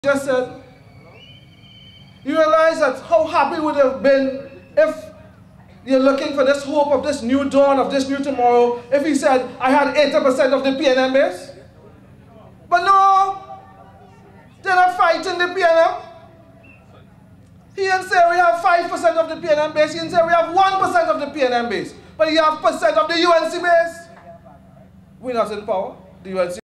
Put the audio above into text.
just said, you realize that how happy it would have been if you're looking for this hope of this new dawn, of this new tomorrow, if he said, I had 80% of the PNM base? But no, they're not fighting the PNM. He didn't say we have 5% of the PNM base, he didn't say we have 1% of the PNM base, but he have percent of the UNC base. We're not in power, the UNC